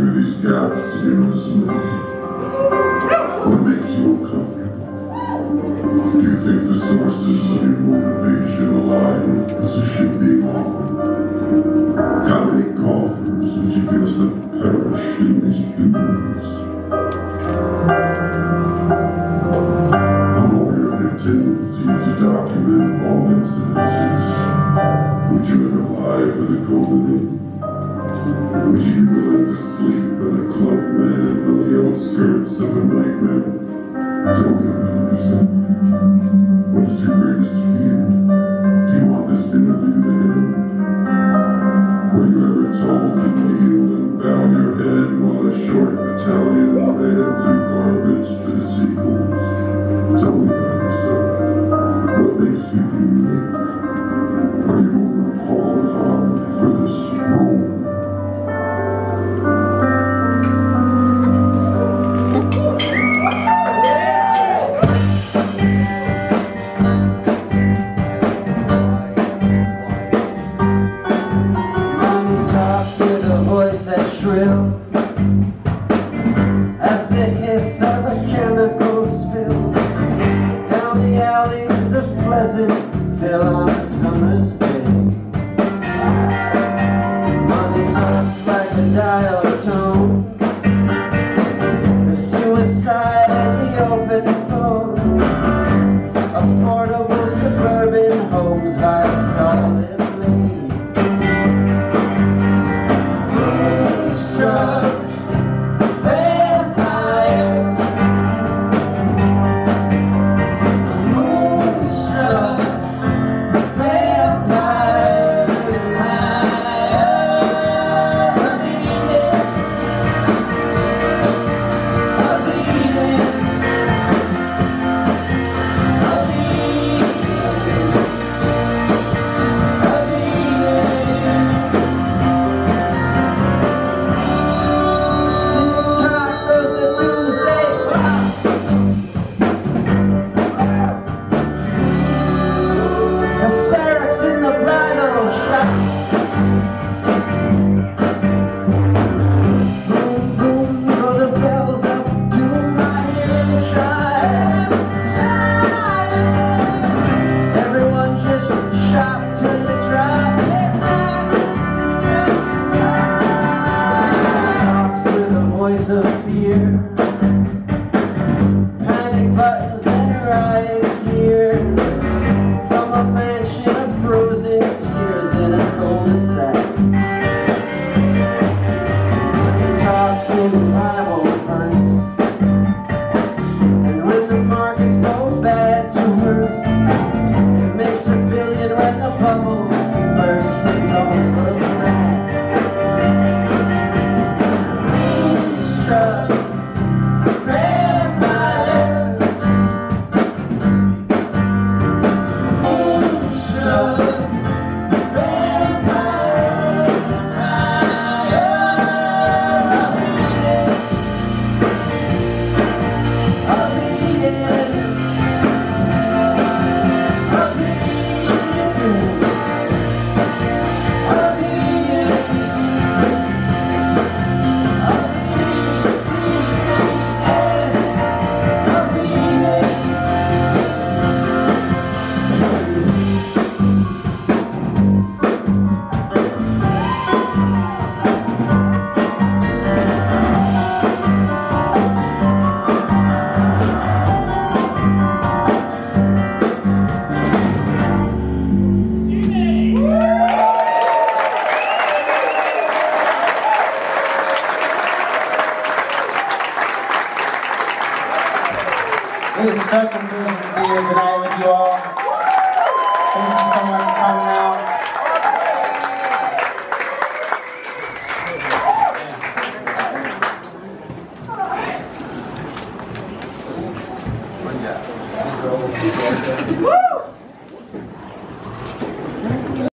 through these gaps innocently. What makes you uncomfortable? Do you think the sources of your motivation lie in a position being offered? How many coffers would you give us have perished in these dunes? I'm aware of your tendency to document all incidences. Would you ever lie for the covenant? Would you be willing to sleep in a club med on the outskirts of a nightmare? Tell me about yourself. What is your greatest fear? Do you want this interview to end? Were you ever told to kneel and bow your head while a short battalion ran through garbage to the sequels? Tell me about yourself. What makes you unique? Are you overqualified for this role? As the hiss of a chemical spill down the alleys of Pleasantville on a summer's day. Money talks like a dial tone, the suicide in the open phone, affordable suburban homes by stalled of fear, panic buttons and riot gear, from a mansion of frozen tears in a cul-de-sac. It talks in Bible verse, and when the markets go bad to worse, it makes $1 billion when the bubble bursts and don't look back. It is such a pleasure to be here tonight.